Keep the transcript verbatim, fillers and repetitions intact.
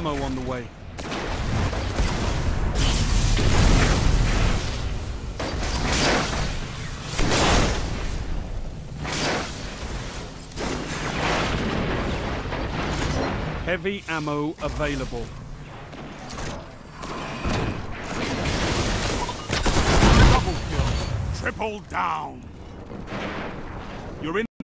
ammo on the way. Heavy ammo available. Double kill. Triple down. You're in